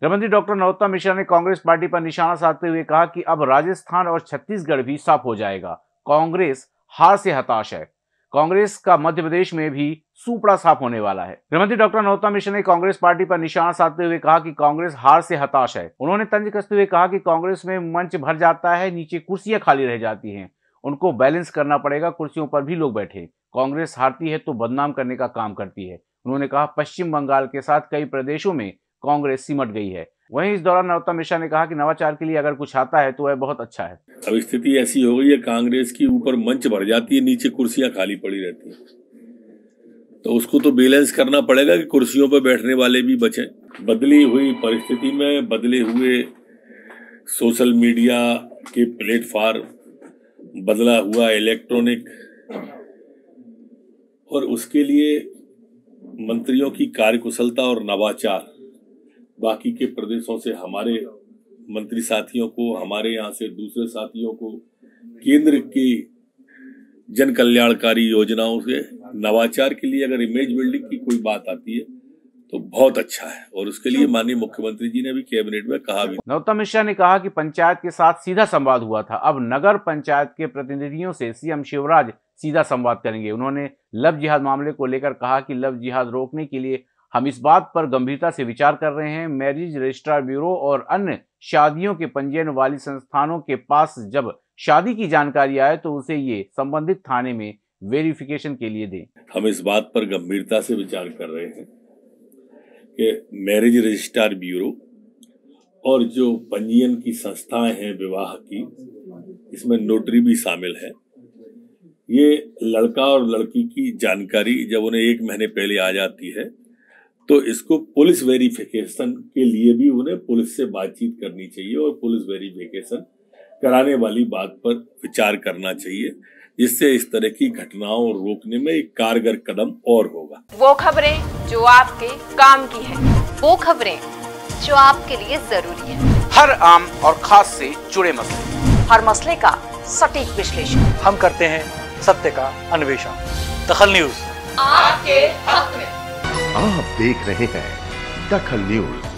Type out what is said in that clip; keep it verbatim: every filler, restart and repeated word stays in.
गृहमंत्री डॉक्टर नरोत्तम मिश्रा ने कांग्रेस पार्टी पर निशाना साधते हुए कहा कि अब राजस्थान और छत्तीसगढ़ भी साफ हो जाएगा। कांग्रेस हार से हताश है। कांग्रेस का मध्य प्रदेश में भी सूपड़ा साफ होने वाला है। गृहमंत्री डॉक्टर नरोत्तम मिश्रा ने कांग्रेस पार्टी पर निशाना साधते हुए कहा कि कांग्रेस हार से हताश है। उन्होंने तंज कसते हुए कहा कि कांग्रेस में मंच भर जाता है, नीचे कुर्सियां खाली रह जाती हैं। उनको बैलेंस करना पड़ेगा, कुर्सियों पर भी लोग बैठे। कांग्रेस हारती है तो बदनाम करने का काम करती है। उन्होंने कहा पश्चिम बंगाल के साथ कई प्रदेशों में कांग्रेस सिमट गई है। वहीं इस दौरान नरोत्तम मिश्रा ने कहा कि नवाचार के लिए अगर कुछ आता है तो वह बहुत अच्छा है। अब स्थिति ऐसी हो गई है, कांग्रेस की ऊपर मंच भर जाती है, नीचे कुर्सियां खाली पड़ी रहती हैं, तो उसको तो बैलेंस करना पड़ेगा कि कुर्सियों पर बैठने वाले भी बचें। बदली हुई परिस्थिति में बदले हुए सोशल मीडिया के प्लेटफॉर्म, बदला हुआ इलेक्ट्रॉनिक, और उसके लिए मंत्रियों की कार्यकुशलता और नवाचार बाकी के प्रदेशों से हमारे मंत्री साथियों को, हमारे यहाँ से दूसरे साथियों को, केंद्र की जन कल्याणकारी योजनाओं से नवाचार के लिए अगर इमेज बिल्डिंग की कोई बात आती है तो बहुत अच्छा है, और उसके लिए माननीय मुख्यमंत्री जी ने भी कैबिनेट में कहा भी। नरोत्तम मिश्रा ने कहा कि पंचायत के साथ सीधा संवाद हुआ था, अब नगर पंचायत के प्रतिनिधियों से सीएम शिवराज सीधा संवाद करेंगे। उन्होंने लव जिहाद मामले को लेकर कहा कि लव जिहाद रोकने के लिए हम इस बात पर गंभीरता से विचार कर रहे हैं। मैरिज रजिस्ट्रार ब्यूरो और अन्य शादियों के पंजीयन वाली संस्थानों के पास जब शादी की जानकारी आए तो उसे ये संबंधित थाने में वेरिफिकेशन के लिए दें। हम इस बात पर गंभीरता से विचार कर रहे हैं कि मैरिज रजिस्ट्रार ब्यूरो और जो पंजीयन की संस्थाएं हैं विवाह की, इसमें नोटरी भी शामिल है, ये लड़का और लड़की की जानकारी जब उन्हें एक महीने पहले आ जाती है तो इसको पुलिस वेरिफिकेशन के लिए भी उन्हें पुलिस से बातचीत करनी चाहिए और पुलिस वेरिफिकेशन कराने वाली बात पर विचार करना चाहिए, जिससे इस तरह की घटनाओं को रोकने में एक कारगर कदम और होगा। वो खबरें जो आपके काम की है, वो खबरें जो आपके लिए जरूरी है, हर आम और खास से जुड़े मसले, हर मसले का सटीक विश्लेषण हम करते हैं, सत्य का अन्वेषण। दखल न्यूज आपके हक में। आप देख रहे हैं दखल न्यूज।